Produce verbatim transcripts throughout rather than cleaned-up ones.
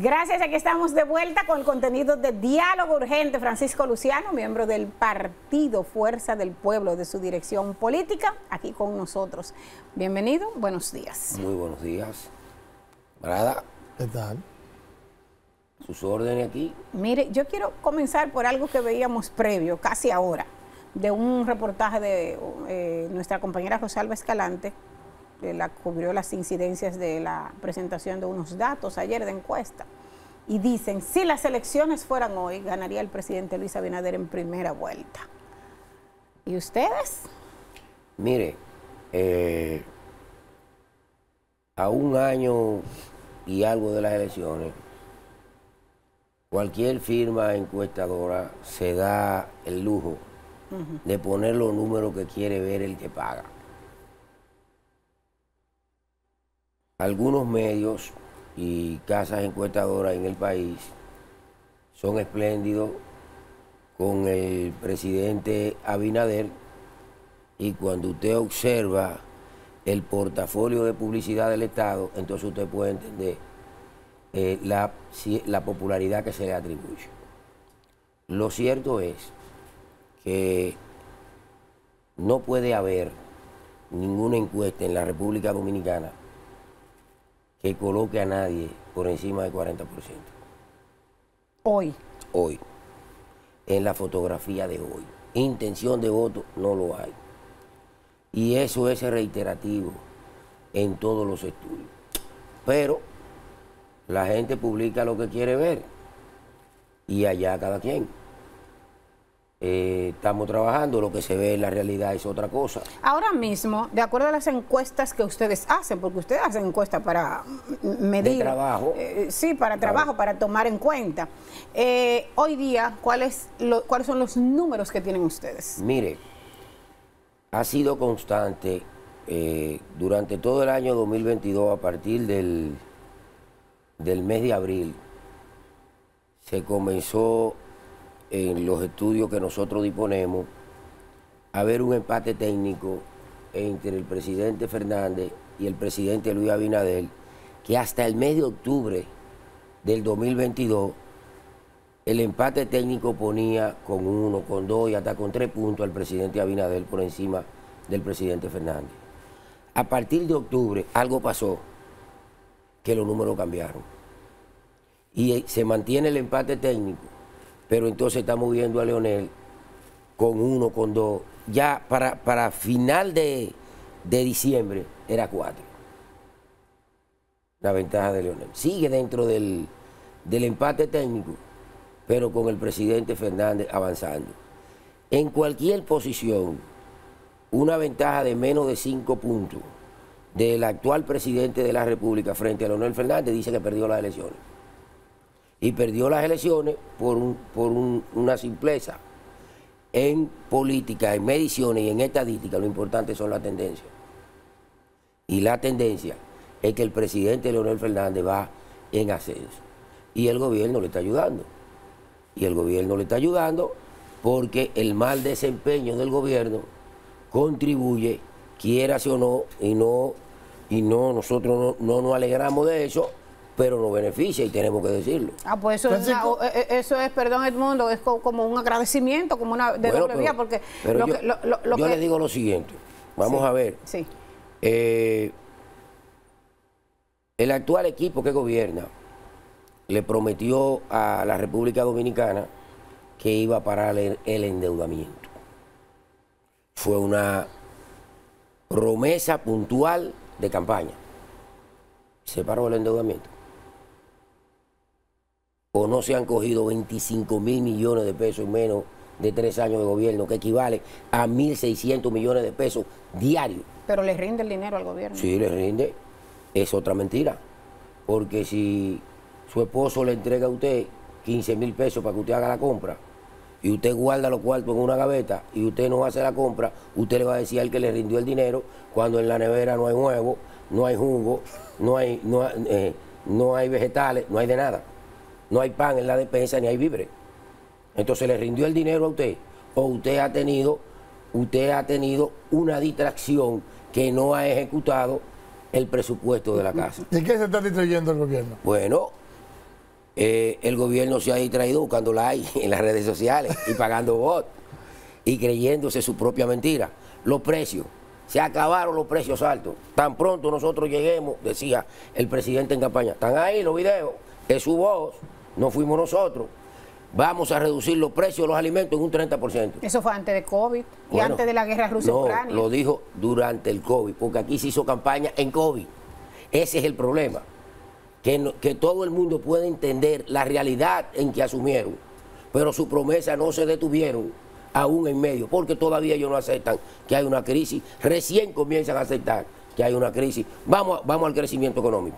Gracias, aquí estamos de vuelta con el contenido de Diálogo Urgente. Francisco Luciano, miembro del Partido Fuerza del Pueblo, de su dirección política, aquí con nosotros. Bienvenido, buenos días. Muy buenos días. Brada. ¿Qué tal? Sus órdenes aquí. Mire, yo quiero comenzar por algo que veíamos previo, casi ahora, de un reportaje de eh, nuestra compañera Rosalba Escalante, que la cubrió las incidencias de la presentación de unos datos ayer de encuesta. Y dicen, si las elecciones fueran hoy, ganaría el presidente Luis Abinader en primera vuelta. ¿Y ustedes? Mire, eh, a un año y algo de las elecciones, cualquier firma encuestadora se da el lujo uh-huh. de poner los números que quiere ver el que paga. Algunos medios y casas encuestadoras en el país son espléndidos con el presidente Abinader, y cuando usted observa el portafolio de publicidad del Estado, entonces usted puede entender eh, la, la popularidad que se le atribuye. Lo cierto es que no puede haber ninguna encuesta en la República Dominicana que coloque a nadie por encima del cuarenta por ciento. Hoy. Hoy. En la fotografía de hoy. Intención de voto no lo hay. Y eso es reiterativo en todos los estudios. Pero la gente publica lo que quiere ver y allá cada quien. Eh, estamos trabajando, lo que se ve en la realidad es otra cosa. Ahora mismo, de acuerdo a las encuestas que ustedes hacen, porque ustedes hacen encuestas para medir... De trabajo. Eh, sí, para trabajo, claro. Para tomar en cuenta. Eh, hoy día, ¿cuál es lo, ¿cuáles son los números que tienen ustedes? Mire, ha sido constante eh, durante todo el año dos mil veintidós, a partir del, del mes de abril, se comenzó en los estudios que nosotros disponemos a ver un empate técnico entre el presidente Fernández y el presidente Luis Abinader, que hasta el mes de octubre del dos mil veintidós el empate técnico ponía con uno, con dos y hasta con tres puntos al presidente Abinader por encima del presidente Fernández. A partir de octubre algo pasó, que los números cambiaron y se mantiene el empate técnico, pero entonces estamos viendo a Leonel con uno, con dos. Ya para, para final de, de diciembre era cuatro. La ventaja de Leonel. Sigue dentro del, del empate técnico, pero con el presidente Fernández avanzando. En cualquier posición, una ventaja de menos de cinco puntos del actual presidente de la República frente a Leonel Fernández dice que perdió las elecciones. Y perdió las elecciones por, un, por un, una simpleza. En política, en mediciones y en estadística, lo importante son las tendencias. Y la tendencia es que el presidente Leonel Fernández va en ascenso. Y el gobierno le está ayudando. Y el gobierno le está ayudando porque el mal desempeño del gobierno contribuye, quierase o no, y no, y no nosotros no, no nos alegramos de eso, pero nos beneficia y tenemos que decirlo. Ah, pues eso, es, una, eso es, perdón Edmundo, es como un agradecimiento, como una de bueno, doble vía, porque pero lo yo, que, lo, lo, lo yo que... le digo lo siguiente, vamos sí, a ver. Sí. Eh, el actual equipo que gobierna le prometió a la República Dominicana que iba a parar el, el endeudamiento. Fue una promesa puntual de campaña. Se paró el endeudamiento. O no se han cogido veinticinco mil millones de pesos en menos de tres años de gobierno, que equivale a mil seiscientos millones de pesos diarios. Pero le rinde el dinero al gobierno. Sí, le rinde. Es otra mentira. Porque si su esposo le entrega a usted quince mil pesos para que usted haga la compra, y usted guarda los cuartos en una gaveta, y usted no hace la compra, usted le va a decir al que le rindió el dinero, cuando en la nevera no hay huevo, no hay jugo, no hay, no, eh, no hay vegetales, no hay de nada. No hay pan en la despensa ni hay víveres. Entonces le rindió el dinero a usted, o usted ha tenido, usted ha tenido una distracción que no ha ejecutado el presupuesto de la casa. ¿Y qué se está distrayendo el gobierno? Bueno, eh, el gobierno se ha distraído buscando like en las redes sociales y pagando bots y creyéndose su propia mentira. Los precios, se acabaron los precios altos. Tan pronto nosotros lleguemos, decía el presidente en campaña, están ahí los videos, es su voz, no fuimos nosotros. Vamos a reducir los precios de los alimentos en un treinta por ciento. Eso fue antes de COVID y bueno, antes de la guerra Rusia-Ucrania. No, lo dijo durante el COVID, porque aquí se hizo campaña en COVID. Ese es el problema, que, no, que todo el mundo puede entender la realidad en que asumieron, pero sus promesas no se detuvieron aún en medio, porque todavía ellos no aceptan que hay una crisis, recién comienzan a aceptar que hay una crisis. Vamos, vamos al crecimiento económico.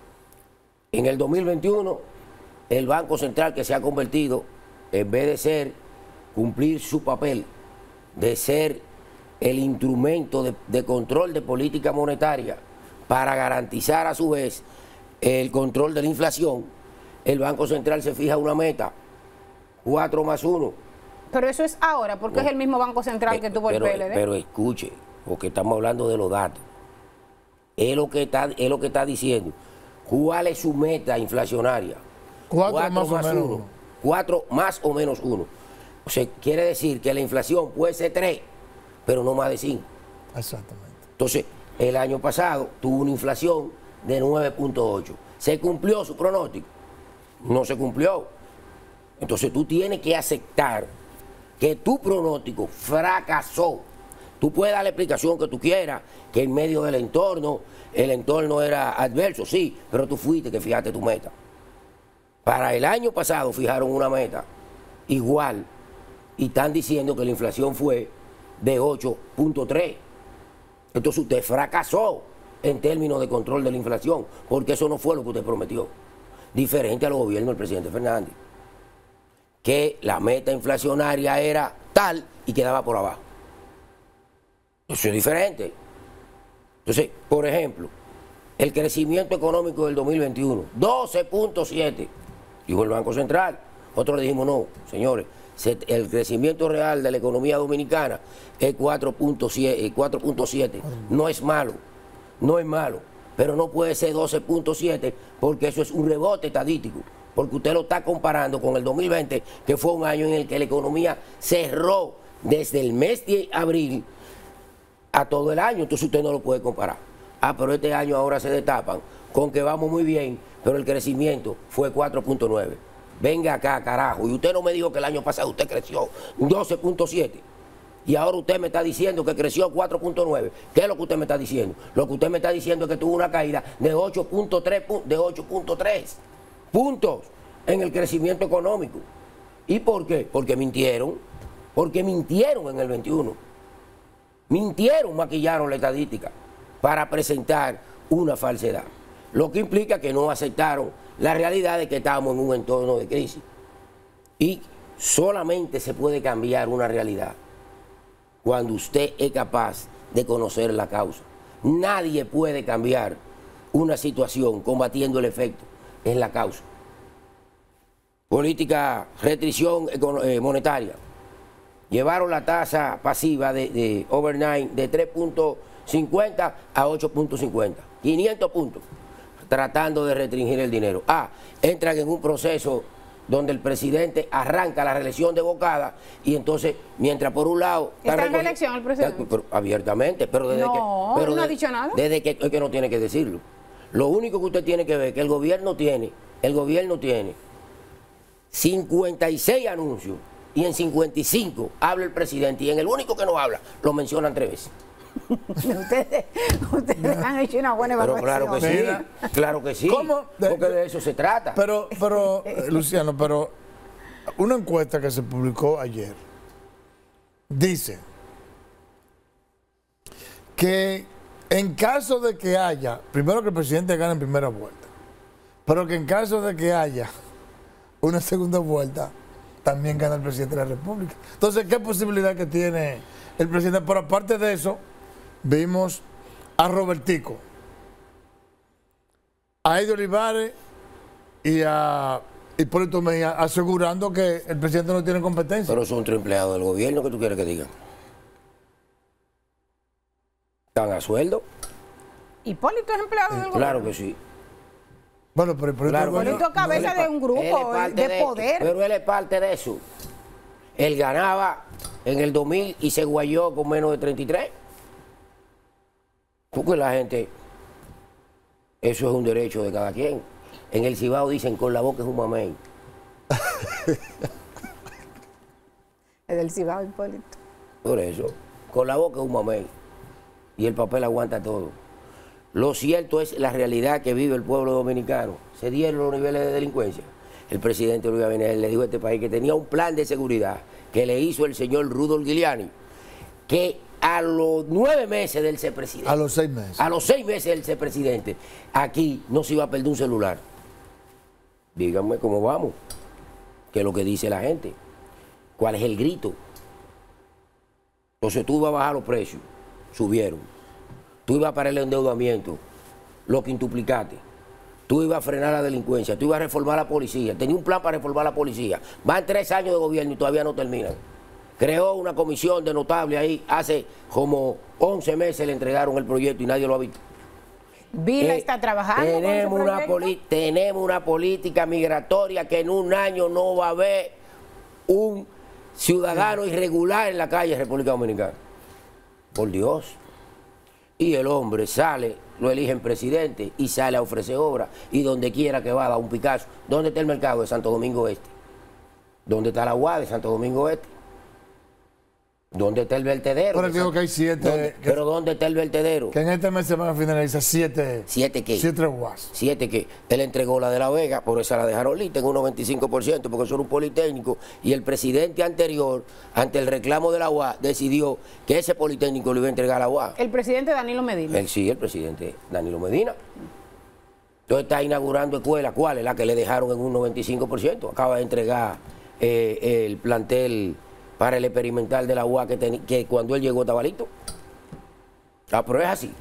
En el dos mil veintiuno, el Banco Central, que se ha convertido, en vez de ser, cumplir su papel, de ser el instrumento de, de control de política monetaria para garantizar a su vez el control de la inflación, el Banco Central se fija una meta, cuatro más uno. Pero eso es ahora, porque no, es el mismo Banco Central eh, que tuvo pero, el P L D. Pero escuche, porque estamos hablando de los datos. Es lo que está, es lo que está diciendo. ¿Cuál es su meta inflacionaria? Cuatro, cuatro más, más o menos uno. Cuatro más o menos uno. O sea, quiere decir que la inflación puede ser tres, pero no más de cinco. Exactamente. Entonces, el año pasado tuvo una inflación de nueve punto ocho. ¿Se cumplió su pronóstico? No se cumplió. Entonces tú tienes que aceptar que tu pronóstico fracasó. Tú puedes dar la explicación que tú quieras, que en medio del entorno, el entorno era adverso, sí, pero tú fuiste que fijaste tu meta. Para el año pasado fijaron una meta igual y están diciendo que la inflación fue de ocho punto tres. Entonces usted fracasó en términos de control de la inflación, porque eso no fue lo que usted prometió. Diferente a los gobiernos del presidente Fernández, que la meta inflacionaria era tal y quedaba por abajo. Eso es diferente. Entonces, por ejemplo, el crecimiento económico del dos mil veintiuno, doce punto siete, dijo el Banco Central. Nosotros le dijimos, no, señores, el crecimiento real de la economía dominicana es cuatro punto siete. No es malo, no es malo, pero no puede ser doce punto siete porque eso es un rebote estadístico. Porque usted lo está comparando con el dos mil veinte, que fue un año en el que la economía cerró desde el mes de abril a todo el año, entonces usted no lo puede comparar. Ah, pero este año ahora se destapan con que vamos muy bien, pero el crecimiento fue cuatro punto nueve. Venga acá, carajo, y usted no me dijo que el año pasado usted creció doce punto siete. Y ahora usted me está diciendo que creció cuatro punto nueve. ¿Qué es lo que usted me está diciendo? Lo que usted me está diciendo es que tuvo una caída de ocho punto tres de ocho punto tres puntos en el crecimiento económico. ¿Y por qué? Porque mintieron. Porque mintieron en el veintiuno. Mintieron, maquillaron la estadística para presentar una falsedad. Lo que implica que no aceptaron la realidad de que estamos en un entorno de crisis. Y solamente se puede cambiar una realidad cuando usted es capaz de conocer la causa. Nadie puede cambiar una situación combatiendo el efecto, es la causa. Política, restricción monetaria. Llevaron la tasa pasiva de, de overnight de tres punto cincuenta a ocho punto cincuenta. quinientos puntos, tratando de restringir el dinero. Ah, entran en un proceso donde el presidente arranca la reelección de bocada y entonces, mientras por un lado... ¿Está en reelección el presidente? Pero, abiertamente, pero desde no, que... Pero no de, ha dicho nada. Desde que, es que no tiene que decirlo. Lo único que usted tiene que ver es que el gobierno tiene, el gobierno tiene cincuenta y seis anuncios y en cincuenta y cinco habla el presidente y en el único que no habla lo mencionan tres veces. ustedes ustedes han hecho una buena evaluación. Pero claro que sí, claro que sí, ¿Cómo? porque de eso se trata. Pero, pero eh, Luciano, pero una encuesta que se publicó ayer dice que en caso de que haya, primero que el presidente gane en primera vuelta, pero que en caso de que haya una segunda vuelta, también gana el presidente de la República. Entonces, ¿qué posibilidad que tiene el presidente? Pero aparte de eso, vimos a Robertico, a Eddie Olivares y a Hipólito Mejía asegurando que el presidente no tiene competencia. Pero son otro empleado del gobierno, ¿qué tú quieres que digan? ¿Están a sueldo? ¿Hipólito es empleado del Claro gobierno? que sí. Bueno, pero, pero Claro, bueno, Polito cabeza de un grupo Él es parte de poder. Pero él es parte de eso. Él ganaba en el dos mil y se guayó con menos de treinta y tres. Porque la gente, eso es un derecho de cada quien. En el Cibao dicen, con la boca es un mamey. Es del Cibao, Hipólito. Por eso, con la boca es un mamey. Y el papel aguanta todo. Lo cierto es la realidad que vive el pueblo dominicano. Se dieron los niveles de delincuencia. El presidente Luis Abinader le dijo a este país que tenía un plan de seguridad que le hizo el señor Rudolph Giuliani, que a los nueve meses del ser presidente, a los seis meses, a los seis meses del ser presidente, aquí no se iba a perder un celular. Díganme cómo vamos, qué es lo que dice la gente, cuál es el grito. Entonces tú ibas a bajar los precios, subieron. Tú ibas a parar el endeudamiento, lo quintuplicaste. Tú ibas a frenar la delincuencia, tú ibas a reformar la policía. Tenía un plan para reformar la policía. Van tres años de gobierno y todavía no terminan. Creó una comisión de notables ahí, hace como once meses le entregaron el proyecto y nadie lo ha visto. Vila Eh, está trabajando tenemos con ese una, proyecto. poli- tenemos una política migratoria que en un año no va a haber un ciudadano irregular en la calle de República Dominicana. Por Dios. Y el hombre sale, lo eligen presidente y sale a ofrecer obras y donde quiera que va da un Picasso. ¿Dónde está el mercado de Santo Domingo Este? ¿Dónde está la U A de Santo Domingo Este? ¿Dónde está el vertedero? Pero digo que hay siete. ¿Dónde- que, ¿Pero dónde está el vertedero? que en este mes se van a finalizar siete. ¿Siete qué? Siete guas. Siete que él entregó la de La Vega, por esa la dejaron lista en un noventa y cinco por ciento, porque eso era un politécnico, y el presidente anterior, ante el reclamo de la U A, decidió que ese politécnico le iba a entregar a la U A. El presidente Danilo Medina. Él sí, el presidente Danilo Medina. Entonces está inaugurando escuelas, ¿cuáles? La que le dejaron en un noventa y cinco por ciento. Acaba de entregar eh, el plantel para el experimental de la U A que, teni- que cuando él llegó estaba listo. Ah, pero es así.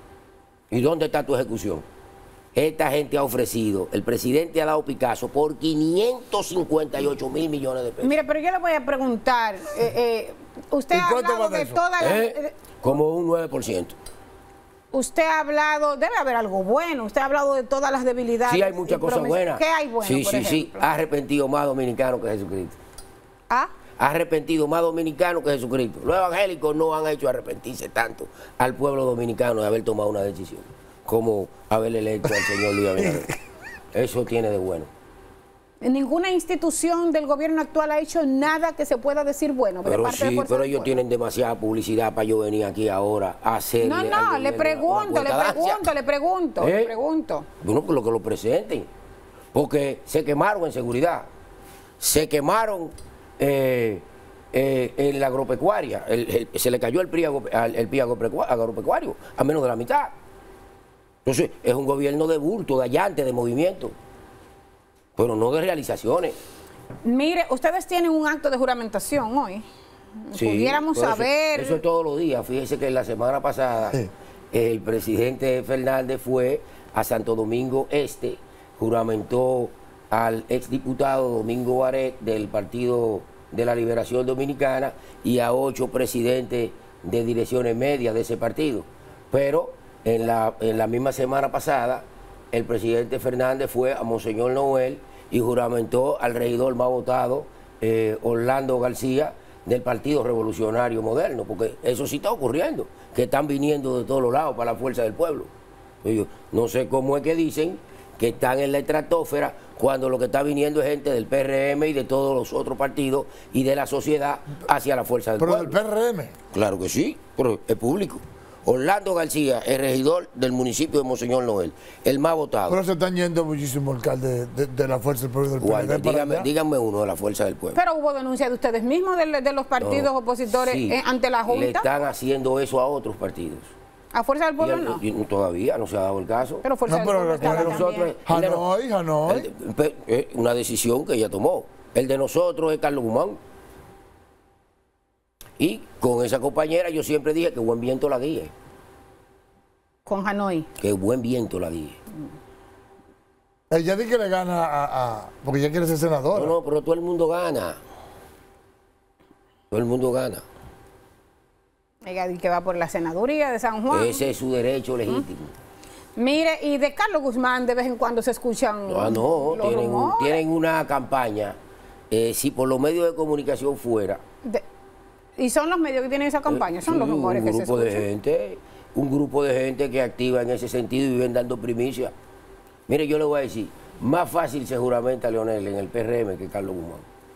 ¿Y dónde está tu ejecución? Esta gente ha ofrecido, el presidente ha dado Picasso por quinientos cincuenta y ocho mil millones de pesos. Mire, pero yo le voy a preguntar, eh, eh, usted ¿Y ha cuánto hablado va de de eso? todas las... ¿Eh? Como un nueve por ciento. Usted ha hablado, debe haber algo bueno, usted ha hablado de todas las debilidades. Sí, hay muchas y cosas promesas. buenas. ¿Qué hay bueno, Sí, por sí, sí. ejemplo? Ha arrepentido más dominicano que Jesucristo. ¿Ah? Ha arrepentido más dominicano que Jesucristo. Los evangélicos no han hecho arrepentirse tanto al pueblo dominicano de haber tomado una decisión como haberle electo al señor Luis Abinader. Eso tiene de bueno. Ninguna institución del gobierno actual ha hecho nada que se pueda decir bueno de Pero parte de sí, Fuerza pero del ellos Pueblo. tienen demasiada publicidad para yo venir aquí ahora a hacerle. No, al no, le gobierno una pregunto, le cuentadancia. pregunto, le pregunto, ¿Eh? le pregunto. Bueno, pues lo que lo presenten. Porque se quemaron en seguridad. Se quemaron eh, eh, en la agropecuaria. El- el- se le cayó el P R I, agro- al- el P I agropecua- agropecuario a menos de la mitad. Entonces, es un gobierno de bulto, de allante, de movimiento. Pero no de realizaciones. Mire, ustedes tienen un acto de juramentación hoy. Sí, Pudiéramos pero eso- saber... Eso es todos los días. Fíjese que la semana pasada Sí. el presidente Fernández fue a Santo Domingo Este, juramentó al exdiputado Domingo Baret del Partido de la Liberación Dominicana y a ocho presidentes de direcciones medias de ese partido. Pero en la, en la misma semana pasada, el presidente Fernández fue a Monseñor Noel y juramentó al regidor más votado, eh, Orlando García, del Partido Revolucionario Moderno, porque eso sí está ocurriendo, que están viniendo de todos los lados para la fuerza del pueblo. Yo no sé cómo es que dicen que están en la estratosfera cuando lo que está viniendo es gente del P R M y de todos los otros partidos y de la sociedad hacia la fuerza del Pero del pueblo. P R M. Claro que sí, pero es público. Orlando García, el regidor del municipio de Monseñor Noel, el más votado. Pero se están yendo muchísimos alcaldes de, de la Fuerza del Pueblo y del P R D Guarda, para dígame, allá. dígame uno de la fuerza del pueblo. Pero hubo denuncia de ustedes mismos, de, de los partidos No, opositores sí, eh, ante la Le Junta. están haciendo eso a otros partidos. A Fuerza del Y Pueblo el- no. y todavía no se ha dado el caso. Pero Fuerza No, del pero Pueblo el de estaba nosotros también. es- el de no- Hanoi, Hanoi. El de- pe- eh, una decisión que ella tomó. El de nosotros es Carlos Guzmán. Y con esa compañera yo siempre dije que buen viento la guíe. Con Hanoi. Que buen viento la guíe. Ella dice que le gana a, a- porque ella quiere ser senadora. No, no, pero todo el mundo gana. Todo el mundo gana. Ella dice que va por la senaduría de San Juan. Ese es su derecho legítimo. Mire, y de Carlos Guzmán de vez en cuando se escuchan No, no, los tienen, rumores. tienen una campaña, eh, si por los medios de comunicación fuera. De- y son los medios que tienen esa campaña, son Sí, los rumores un que se grupo de escuchan. gente, un grupo de gente que activa en ese sentido y viven dando primicia. Mire, yo le voy a decir, más fácil se juramenta Leonel en el P R M que Carlos Guzmán.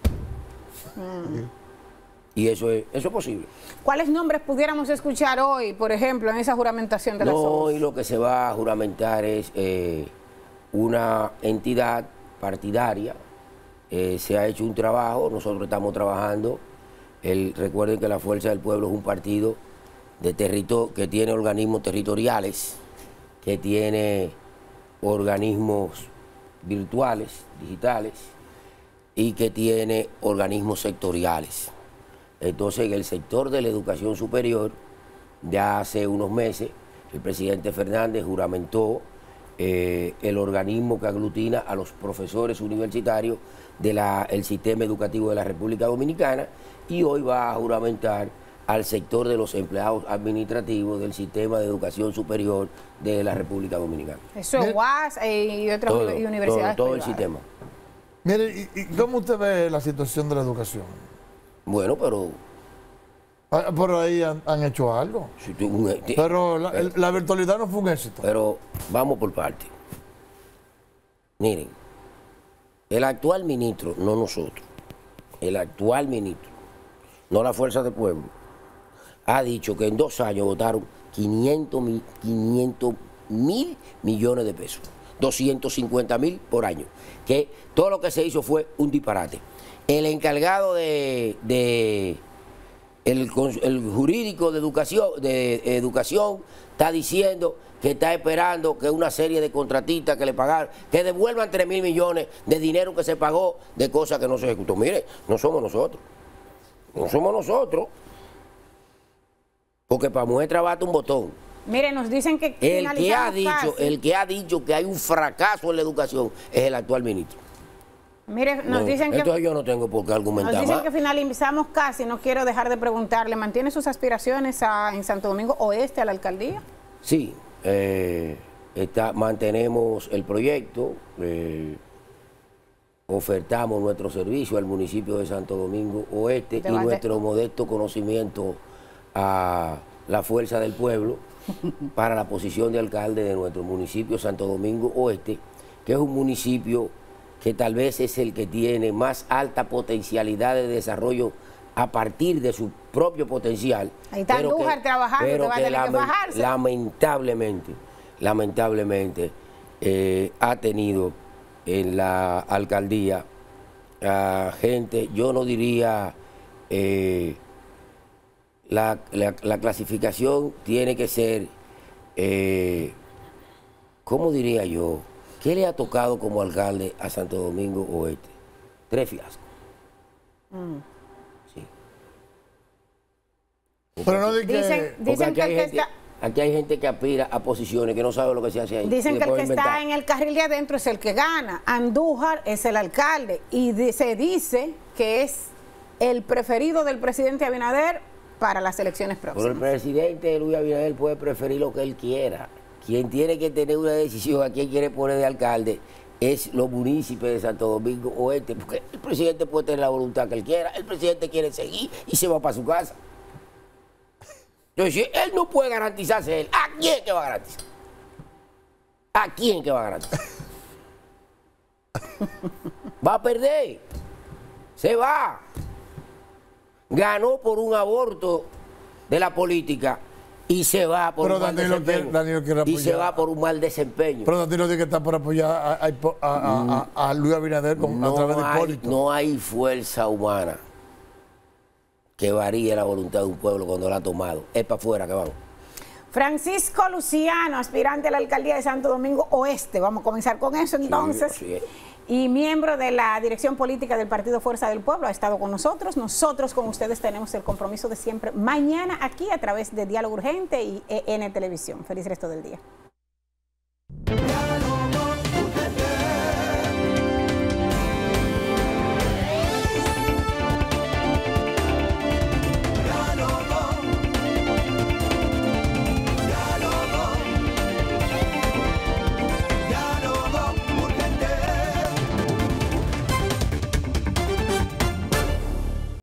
Mm. Y eso es, eso es posible. ¿Cuáles nombres pudiéramos escuchar hoy, por ejemplo, en esa juramentación de las No, obras? y lo que se va a juramentar es eh, una entidad partidaria. Eh, se ha hecho un trabajo, nosotros estamos trabajando. El, recuerden que la Fuerza del Pueblo es un partido de territorio que tiene organismos territoriales, que tiene organismos virtuales, digitales, y que tiene organismos sectoriales. Entonces, en el sector de la educación superior, ya hace unos meses, el presidente Fernández juramentó eh, el organismo que aglutina a los profesores universitarios del sistema educativo de la República Dominicana, y hoy va a juramentar al sector de los empleados administrativos del sistema de educación superior de la República Dominicana. Eso es U A S y otras Todo, uni- y universidades todo, todo el privadas. sistema. Mire, ¿y, y cómo usted ve la situación de la educación? Bueno, pero... Ah, Por ahí han, han hecho algo. si tú- un- ti- Pero la, el- la virtualidad no fue un éxito. Pero vamos por partes. Miren, el actual ministro, no nosotros, el actual ministro, no la Fuerza del Pueblo, ha dicho que en dos años votaron quinientos mil millones de pesos, doscientos cincuenta mil por año, que todo lo que se hizo fue un disparate. El encargado de, de el, cons- el jurídico de educación, de educación está diciendo que está esperando que una serie de contratistas que le pagaron, que devuelvan tres mil millones de dinero que se pagó de cosas que no se ejecutó. Mire, no somos nosotros, no somos nosotros, porque para muestra basta un botón. Mire, nos dicen que El que ha finalizamos dicho, casi. el que ha dicho que hay un fracaso en la educación es el actual ministro. Mire, nos No, dicen que entonces yo no tengo por qué argumentar nos dicen más. que finalizamos casi, no quiero dejar de preguntarle, ¿mantiene sus aspiraciones a- en Santo Domingo Oeste a la alcaldía? Sí, eh, está, mantenemos el proyecto, eh, ofertamos nuestro servicio al municipio de Santo Domingo Oeste Te y va- nuestro modesto conocimiento a la Fuerza del Pueblo para la posición de alcalde de nuestro municipio Santo Domingo Oeste, que es un municipio que tal vez es el que tiene más alta potencialidad de desarrollo a partir de su propio potencial. Ahí está pero Andújar que- trabajando, pero que va a que tener que lamen- bajarse. Lamentablemente, lamentablemente, eh, ha tenido en la alcaldía a gente, yo no diría, eh, la, la- la clasificación tiene que ser, eh, ¿cómo diría yo? ¿Qué le ha tocado como alcalde a Santo Domingo Oeste? Tres fiascos. Sí. Pero no di que... Dicen, Porque dicen aquí que el hay, que gente, está, aquí hay gente que aspira a posiciones que no sabe lo que se hace ahí. dicen y que el después que está inventar. en el carril de adentro es el que gana. Andújar es el alcalde y di- se dice que es el preferido del presidente Abinader para las elecciones Pero el próximas. presidente Luis Abinader puede preferir lo que él quiera. Quien tiene que tener una decisión a quién quiere poner de alcalde es los municipios de Santo Domingo Oeste, porque el presidente puede tener la voluntad que él quiera, el presidente quiere seguir y se va para su casa. Entonces, si él no puede garantizarse él, ¿a quién que va a garantizar? ¿A quién que va a garantizar? Va a perder, se va. Ganó por un aborto de la política y se va por Pero un mal Danilo desempeño. quiere- Danilo quiere y se apoyar. va por un mal desempeño. Pero Danilo dice que está por apoyar a, a, a- a- a Luis Abinader con- a no, través de hay, Hipólito. no hay fuerza humana que varíe la voluntad de un pueblo cuando la ha tomado. Es para afuera que vamos. Francisco Luciano, aspirante a la alcaldía de Santo Domingo Oeste. Vamos a comenzar con eso entonces. así es. Y miembro de la dirección política del Partido Fuerza del Pueblo, ha estado con nosotros. Nosotros con ustedes tenemos el compromiso de siempre mañana aquí a través de Diálogo Urgente y E N Televisión. Feliz resto del día.